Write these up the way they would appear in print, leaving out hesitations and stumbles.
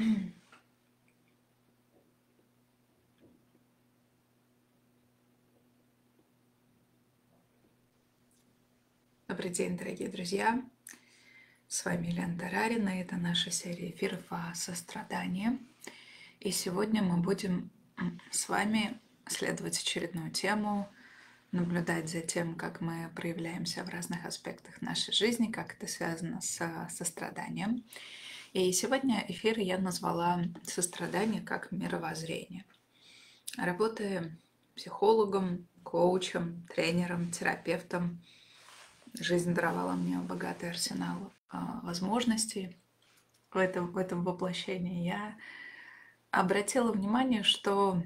Добрый день, дорогие друзья! С вами Елена Тарарина, это наша серия эфиров о сострадании. И сегодня мы будем с вами исследовать очередную тему, наблюдать за тем, как мы проявляемся в разных аспектах нашей жизни, как это связано с состраданием. И сегодня эфир я назвала «Сострадание как мировоззрение». Работая психологом, коучем, тренером, терапевтом, жизнь даровала мне богатый арсенал возможностей в этом воплощении. Я обратила внимание, что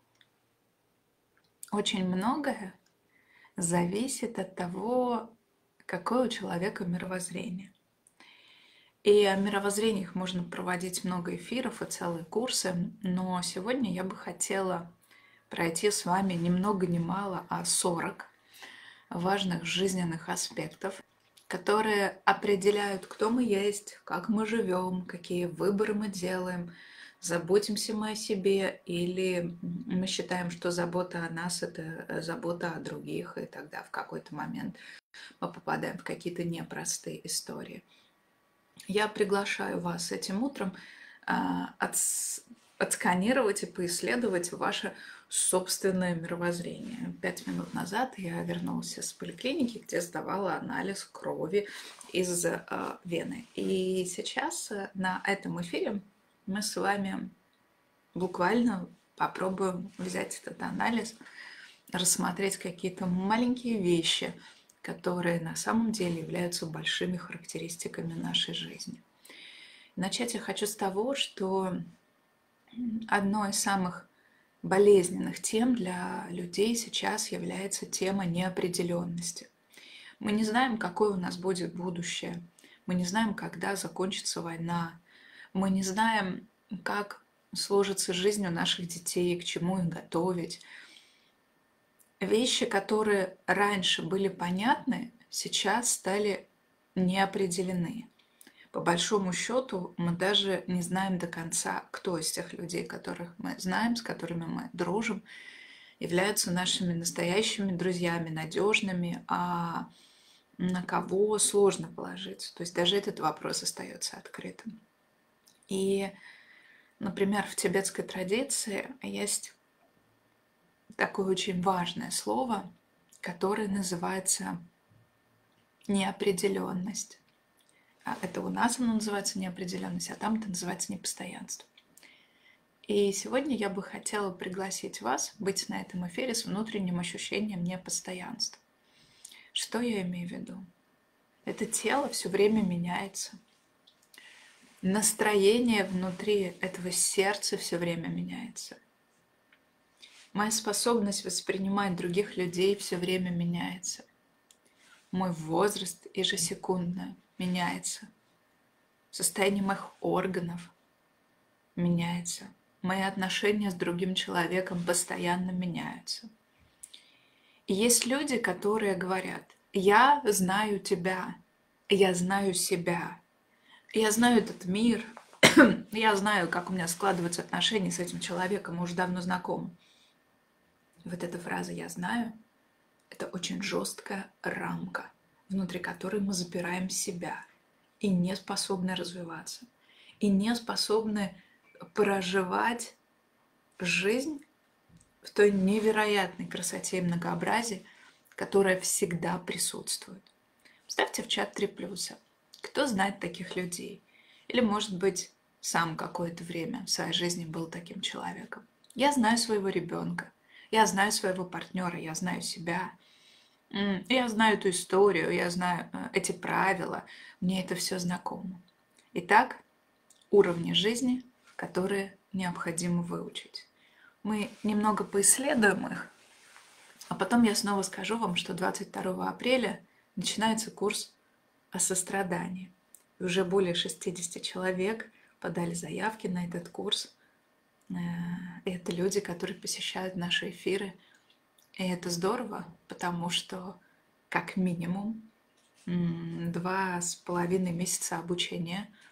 очень многое зависит от того, какое у человека мировоззрение. И о мировоззрениях можно проводить много эфиров и целые курсы, но сегодня я бы хотела пройти с вами ни много ни мало, а 40 важных жизненных аспектов, которые определяют, кто мы есть, как мы живем, какие выборы мы делаем, заботимся мы о себе или мы считаем, что забота о нас – это забота о других, и тогда в какой-то момент мы попадаем в какие-то непростые истории. Я приглашаю вас этим утром отсканировать и поисследовать ваше собственное мировоззрение. 5 минут назад я вернулась из поликлиники, где сдавала анализ крови из вены. И сейчас на этом эфире мы с вами буквально попробуем взять этот анализ, рассмотреть какие-то маленькие вещи, которые на самом деле являются большими характеристиками нашей жизни. Начать я хочу с того, что одной из самых болезненных тем для людей сейчас является тема неопределенности. Мы не знаем, какое у нас будет будущее. Мы не знаем, когда закончится война. Мы не знаем, как сложится жизнь у наших детей, к чему их готовить. Вещи, которые раньше были понятны, сейчас стали неопределены. По большому счету, мы даже не знаем до конца, кто из тех людей, которых мы знаем, с которыми мы дружим, являются нашими настоящими друзьями, надежными, а на кого сложно положиться. То есть даже этот вопрос остается открытым. И, например, в тибетской традиции есть такое очень важное слово, которое называется неопределенность. Это у нас оно называется неопределенность, а там это называется непостоянство. И сегодня я бы хотела пригласить вас быть на этом эфире с внутренним ощущением непостоянства. Что я имею в виду? Это тело все время меняется. Настроение внутри этого сердца все время меняется. Моя способность воспринимать других людей все время меняется. Мой возраст ежесекундно меняется. Состояние моих органов меняется. Мои отношения с другим человеком постоянно меняются. И есть люди, которые говорят: я знаю тебя, я знаю себя, я знаю этот мир, я знаю, как у меня складываются отношения с этим человеком, мы уже давно знакомы. Вот эта фраза «я знаю» — это очень жесткая рамка, внутри которой мы запираем себя и не способны развиваться, и не способны проживать жизнь в той невероятной красоте и многообразии, которая всегда присутствует. Ставьте в чат 3 плюса. Кто знает таких людей? Или, может быть, сам какое-то время в своей жизни был таким человеком. Я знаю своего ребенка, я знаю своего партнера, я знаю себя, я знаю эту историю, я знаю эти правила, мне это все знакомо. Итак, уровни жизни, которые необходимо выучить. Мы немного поисследуем их, а потом я снова скажу вам, что 22 апреля начинается курс о сострадании. И уже более 60 человек подали заявки на этот курс. И это люди, которые посещают наши эфиры. И это здорово, потому что как минимум 2,5 месяца обучения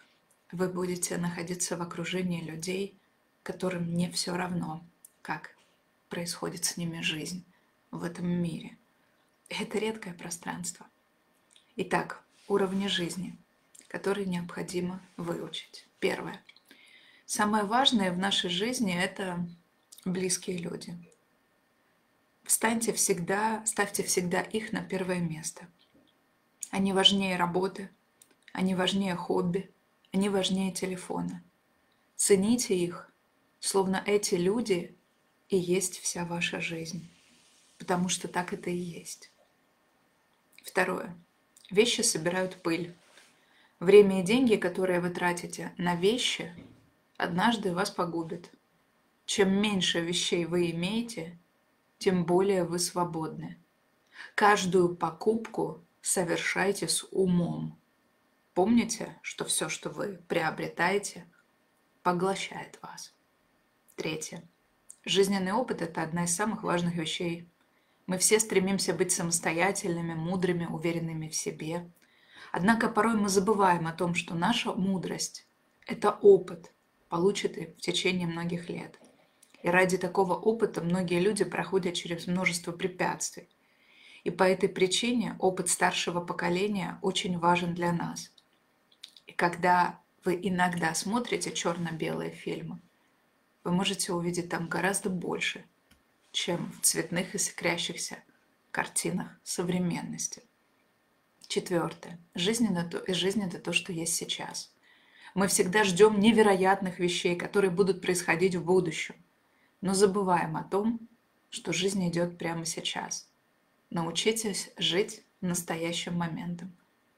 вы будете находиться в окружении людей, которым не все равно, как происходит с ними жизнь в этом мире. Это редкое пространство. Итак, уровни жизни, которые необходимо выучить. Первое. Самое важное в нашей жизни – это близкие люди. Ставьте всегда их на первое место. Они важнее работы, они важнее хобби, они важнее телефона. Цените их, словно эти люди и есть вся ваша жизнь, потому что так это и есть. Второе. Вещи собирают пыль. Время и деньги, которые вы тратите на вещи, однажды вас погубят. Чем меньше вещей вы имеете, тем более вы свободны. Каждую покупку совершайте с умом. Помните, что все, что вы приобретаете, поглощает вас. Третье. Жизненный опыт – это одна из самых важных вещей. Мы все стремимся быть самостоятельными, мудрыми, уверенными в себе. Однако порой мы забываем о том, что наша мудрость – это опыт, полученный в течение многих лет. И ради такого опыта многие люди проходят через множество препятствий. И по этой причине опыт старшего поколения очень важен для нас. И когда вы иногда смотрите черно-белые фильмы, вы можете увидеть там гораздо больше, чем в цветных и искрящихся картинах современности. Четвертое. Жизнь это то, что есть сейчас. Мы всегда ждем невероятных вещей, которые будут происходить в будущем, но забываем о том, что жизнь идет прямо сейчас. Научитесь жить настоящим моментом.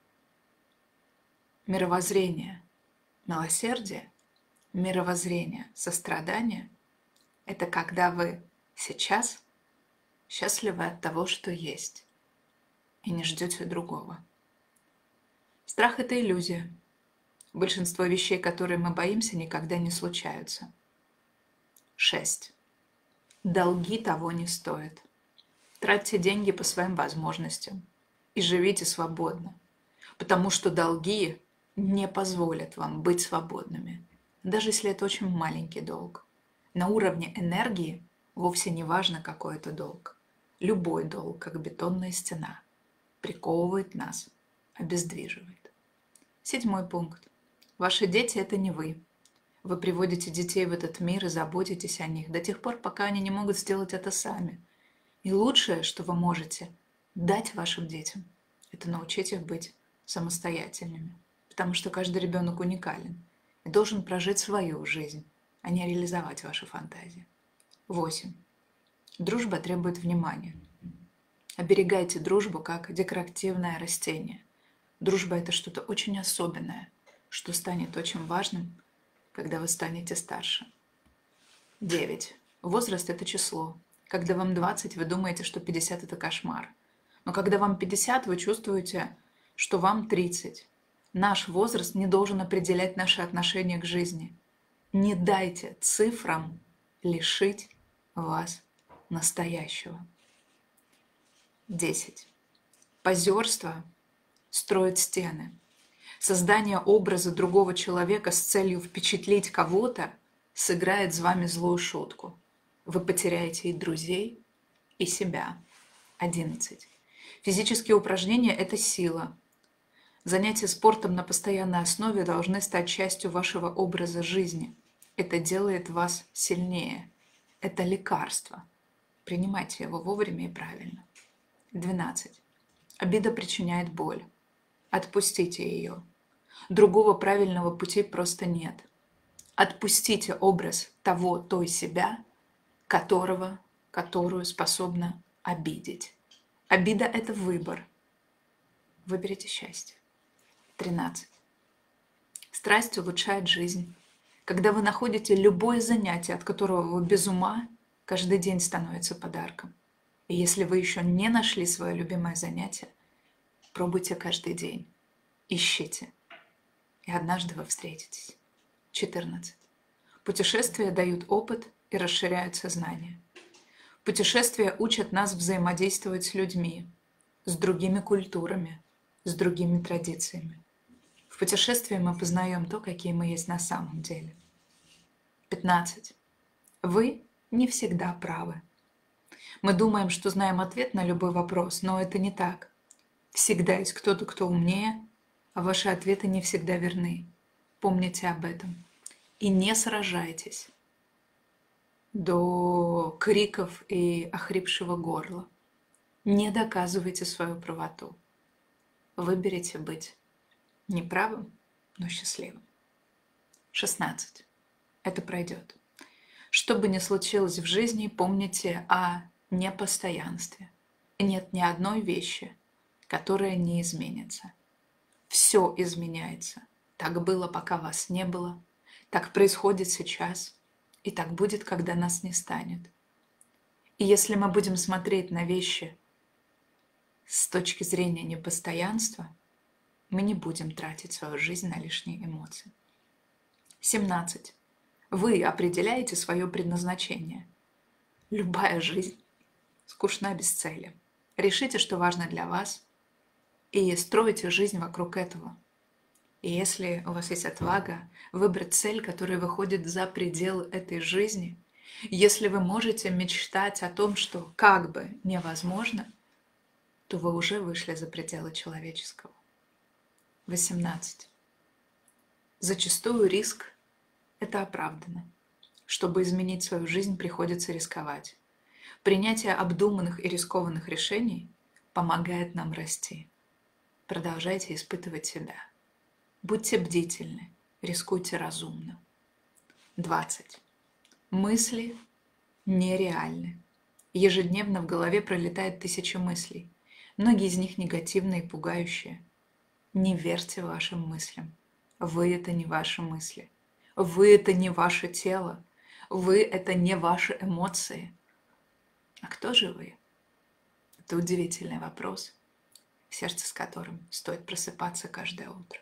Мировоззрение, милосердие, мировоззрение, сострадание – это когда вы сейчас счастливы от того, что есть, и не ждете другого. Страх – это иллюзия. Большинство вещей, которые мы боимся, никогда не случаются. 6. Долги того не стоят. Тратьте деньги по своим возможностям и живите свободно, потому что долги не позволят вам быть свободными, даже если это очень маленький долг. На уровне энергии вовсе не важно, какой это долг. Любой долг, как бетонная стена, приковывает нас, обездвиживает. 7 пункт. Ваши дети – это не вы. Вы приводите детей в этот мир и заботитесь о них до тех пор, пока они не могут сделать это сами. И лучшее, что вы можете дать вашим детям, это научить их быть самостоятельными. Потому что каждый ребенок уникален и должен прожить свою жизнь, а не реализовать ваши фантазии. 8. Дружба требует внимания. Оберегайте дружбу как декоративное растение. Дружба – это что-то очень особенное, что станет очень важным, когда вы станете старше. 9. Возраст – это число. Когда вам 20, вы думаете, что 50 – это кошмар. Но когда вам 50, вы чувствуете, что вам 30. Наш возраст не должен определять наше отношение к жизни. Не дайте цифрам лишить вас настоящего. 10. Позерство строит стены. Создание образа другого человека с целью впечатлить кого-то сыграет с вами злую шутку. Вы потеряете и друзей, и себя. 11. Физические упражнения – это сила. Занятия спортом на постоянной основе должны стать частью вашего образа жизни. Это делает вас сильнее. Это лекарство. Принимайте его вовремя и правильно. 12. Обида причиняет боль. Отпустите ее. Другого правильного пути просто нет. Отпустите образ той себя, которую способна обидеть. Обида – это выбор. Выберите счастье. 13. Страсть улучшает жизнь. Когда вы находите любое занятие, от которого вы без ума, каждый день становится подарком. И если вы еще не нашли свое любимое занятие, пробуйте каждый день. Ищите. И однажды вы встретитесь. 14. Путешествия дают опыт и расширяют сознание. Путешествия учат нас взаимодействовать с людьми, с другими культурами, с другими традициями. В путешествии мы познаем то, какие мы есть на самом деле. 15. Вы не всегда правы. Мы думаем, что знаем ответ на любой вопрос, но это не так. Всегда есть кто-то, кто умнее, а ваши ответы не всегда верны. Помните об этом. И не сражайтесь до криков и охрипшего горла. Не доказывайте свою правоту. Выберите быть неправым, но счастливым. 16. Это пройдет. Что бы ни случилось в жизни, помните о непостоянстве. Нет ни одной вещи, которая не изменится. Все изменяется. Так было, пока вас не было. Так происходит сейчас. И так будет, когда нас не станет. И если мы будем смотреть на вещи с точки зрения непостоянства, мы не будем тратить свою жизнь на лишние эмоции. 17. Вы определяете свое предназначение. Любая жизнь скучна без цели. Решите, что важно для вас, и стройте жизнь вокруг этого. И если у вас есть отвага выбрать цель, которая выходит за пределы этой жизни, если вы можете мечтать о том, что как бы невозможно, то вы уже вышли за пределы человеческого. 18. Зачастую риск – это оправданно. Чтобы изменить свою жизнь, приходится рисковать. Принятие обдуманных и рискованных решений помогает нам расти. Продолжайте испытывать себя. Будьте бдительны, рискуйте разумно. 20. Мысли нереальны. Ежедневно в голове пролетает тысячи мыслей. Многие из них негативные и пугающие. Не верьте вашим мыслям. Вы – это не ваши мысли. Вы – это не ваше тело. Вы – это не ваши эмоции. А кто же вы? Это удивительный вопрос, сердце с которым стоит просыпаться каждое утро.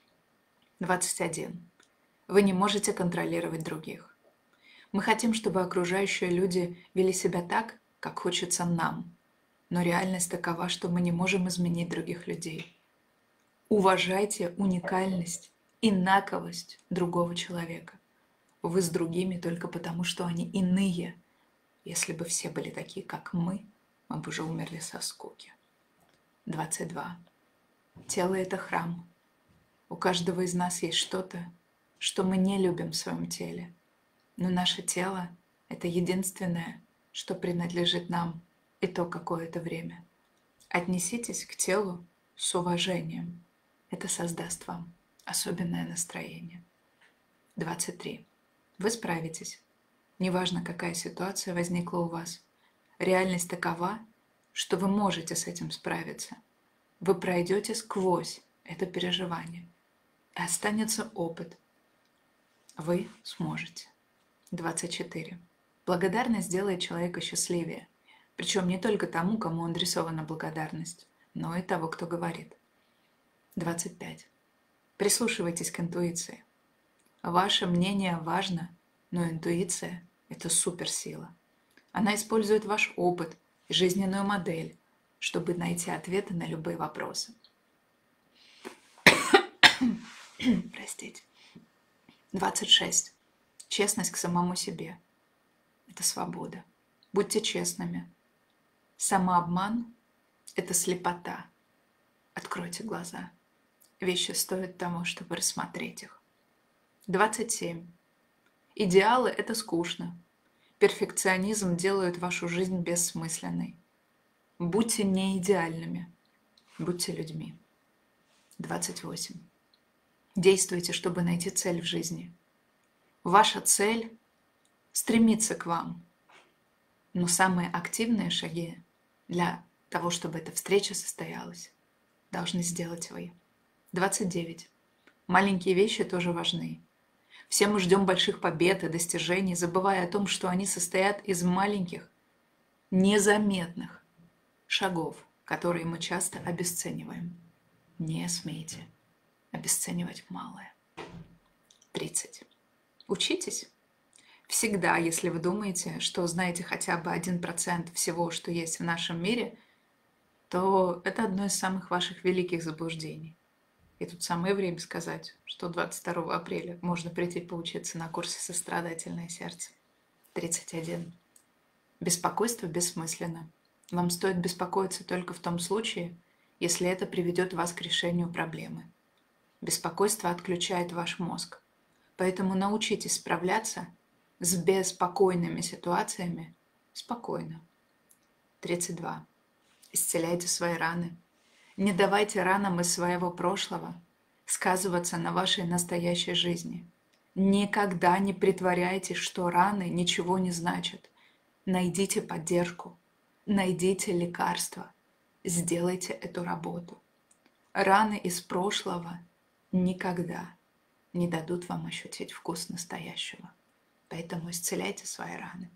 21. Вы не можете контролировать других. Мы хотим, чтобы окружающие люди вели себя так, как хочется нам. Но реальность такова, что мы не можем изменить других людей. Уважайте уникальность, инаковость другого человека. Вы с другими только потому, что они иные. Если бы все были такие, как мы бы уже умерли со скуки. 22. Тело – это храм. У каждого из нас есть что-то, что мы не любим в своем теле. Но наше тело – это единственное, что принадлежит нам, и то какое-то время. Отнеситесь к телу с уважением. Это создаст вам особенное настроение. 23. Вы справитесь. Неважно, какая ситуация возникла у вас. Реальность такова, что вы можете с этим справиться. Вы пройдете сквозь это переживание. И останется опыт. Вы сможете. 24. Благодарность делает человека счастливее. Причем не только тому, кому адресована благодарность, но и того, кто говорит. 25. Прислушивайтесь к интуиции. Ваше мнение важно, но интуиция – это суперсила. Она использует ваш опыт и жизненную модель, чтобы найти ответы на любые вопросы. Простите. 26. Честность к самому себе – это свобода. Будьте честными. Самообман – это слепота. Откройте глаза. Вещи стоят того, чтобы рассмотреть их. 27. Идеалы – это скучно. Перфекционизм делает вашу жизнь бессмысленной. Будьте не идеальными. Будьте людьми. 28. Действуйте, чтобы найти цель в жизни. Ваша цель – стремиться к вам. Но самые активные шаги для того, чтобы эта встреча состоялась, должны сделать вы. 29. Маленькие вещи тоже важны. Все мы ждем больших побед и достижений, забывая о том, что они состоят из маленьких, незаметных шагов, которые мы часто обесцениваем. Не смейте обесценивать малое. 30. Учитесь. Всегда, если вы думаете, что знаете хотя бы 1% всего, что есть в нашем мире, то это одно из самых ваших великих заблуждений. И тут самое время сказать, что 22 апреля можно прийти поучиться на курсе «Сострадательное сердце». 31. Беспокойство бессмысленно. Вам стоит беспокоиться только в том случае, если это приведет вас к решению проблемы. Беспокойство отключает ваш мозг. Поэтому научитесь справляться с беспокойными ситуациями спокойно. 32. Исцеляйте свои раны. Не давайте ранам из своего прошлого сказываться на вашей настоящей жизни. Никогда не притворяйтесь, что раны ничего не значат. Найдите поддержку, найдите лекарства, сделайте эту работу. Раны из прошлого никогда не дадут вам ощутить вкус настоящего. Поэтому исцеляйте свои раны.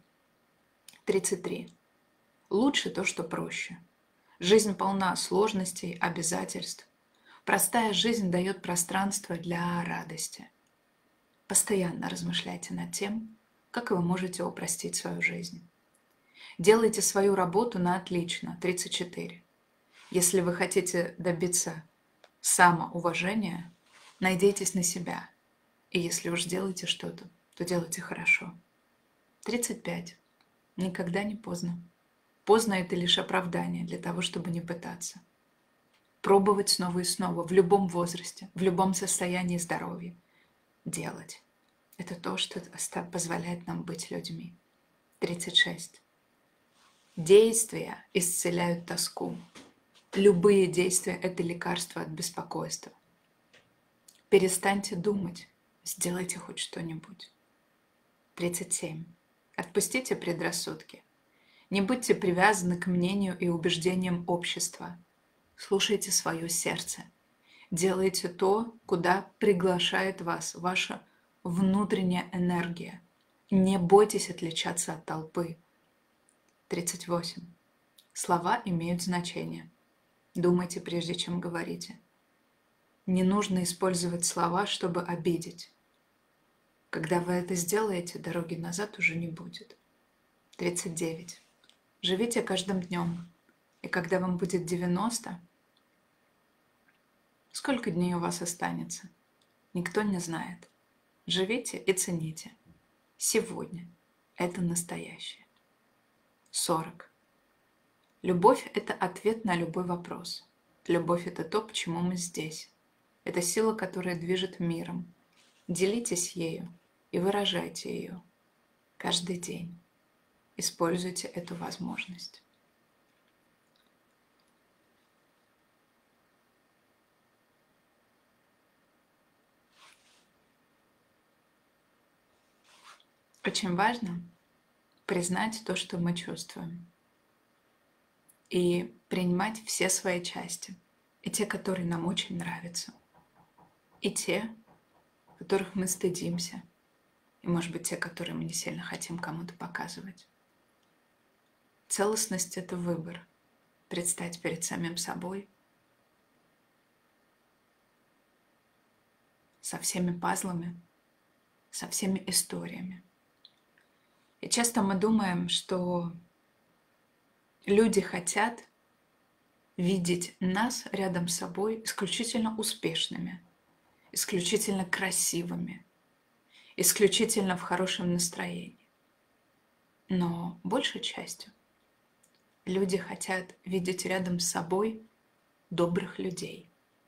33. Лучше то, что проще. Жизнь полна сложностей, обязательств. Простая жизнь дает пространство для радости. Постоянно размышляйте над тем, как вы можете упростить свою жизнь. Делайте свою работу на отлично. 34. Если вы хотите добиться самоуважения, надейтесь на себя. И если уж делаете что-то, то делайте хорошо. 35. Никогда не поздно. Поздно – это лишь оправдание для того, чтобы не пытаться. Пробовать снова и снова, в любом возрасте, в любом состоянии здоровья. Делать. Это то, что позволяет нам быть людьми. 36. Действия исцеляют тоску. Любые действия – это лекарство от беспокойства. Перестаньте думать, сделайте хоть что-нибудь. 37. Отпустите предрассудки. Не будьте привязаны к мнению и убеждениям общества. Слушайте свое сердце. Делайте то, куда приглашает вас ваша внутренняя энергия. Не бойтесь отличаться от толпы. 38. Слова имеют значение. Думайте, прежде чем говорите. Не нужно использовать слова, чтобы обидеть. Когда вы это сделаете, дороги назад уже не будет. 39. Живите каждым днем. И когда вам будет 90, сколько дней у вас останется? Никто не знает. Живите и цените. Сегодня. Это настоящее. 40. Любовь – это ответ на любой вопрос. Любовь – это то, почему мы здесь. Это сила, которая движет миром. Делитесь ею и выражайте ее каждый день. Используйте эту возможность. Очень важно признать то, что мы чувствуем. И принимать все свои части. И те, которые нам очень нравятся. И те, которых мы стыдимся. И, может быть, те, которые мы не сильно хотим кому-то показывать. Целостность – это выбор. Предстать перед самим собой со всеми пазлами, со всеми историями. И часто мы думаем, что люди хотят видеть нас рядом с собой исключительно успешными, исключительно красивыми, исключительно в хорошем настроении. Но большей частью люди хотят видеть рядом с собой добрых людей.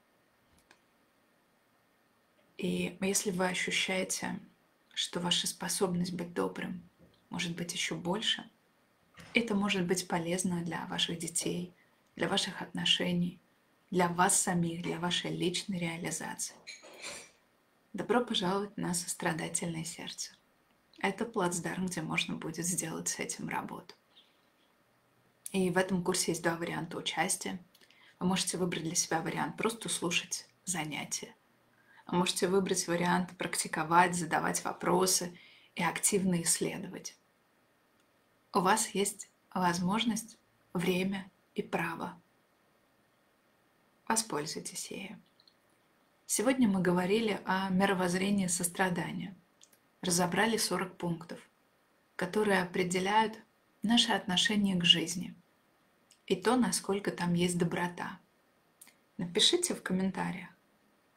И если вы ощущаете, что ваша способность быть добрым может быть еще больше, это может быть полезно для ваших детей, для ваших отношений, для вас самих, для вашей личной реализации. Добро пожаловать на сострадательное сердце. Это плацдарм, где можно будет сделать с этим работу. И в этом курсе есть 2 варианта участия. Вы можете выбрать для себя вариант просто слушать занятия. Вы можете выбрать вариант практиковать, задавать вопросы и активно исследовать. У вас есть возможность, время и право. Воспользуйтесь ею. Сегодня мы говорили о мировоззрении сострадания. Разобрали 40 пунктов, которые определяют наше отношение к жизни и то, насколько там есть доброта. Напишите в комментариях,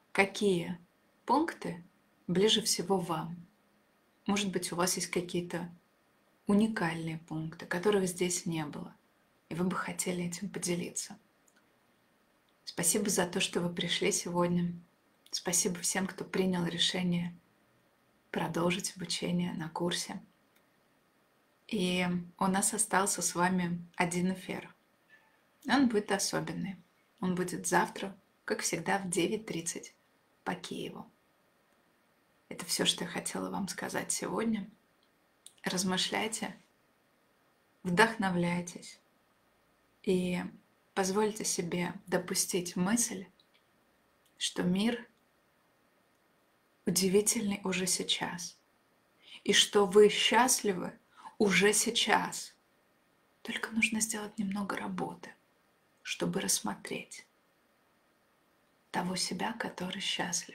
какие пункты ближе всего вам. Может быть, у вас есть какие-то уникальные пункты, которых здесь не было, и вы бы хотели этим поделиться. Спасибо за то, что вы пришли сегодня. Спасибо всем, кто принял решение продолжить обучение на курсе. И у нас остался с вами один эфир. Он будет особенный. Он будет завтра, как всегда, в 9:30 по Киеву. Это все, что я хотела вам сказать сегодня. Размышляйте, вдохновляйтесь и позвольте себе допустить мысль, что мир удивительный уже сейчас, и что вы счастливы уже сейчас. Только нужно сделать немного работы, чтобы рассмотреть того себя, который счастлив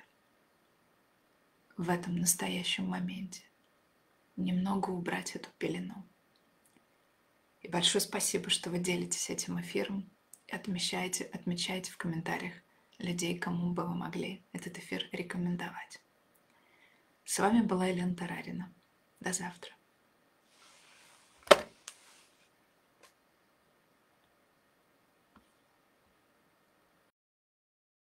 в этом настоящем моменте. Немного убрать эту пелену. И большое спасибо, что вы делитесь этим эфиром и отмечаете в комментариях людей, кому бы вы могли этот эфир рекомендовать. С вами была Елена Тарарина. До завтра.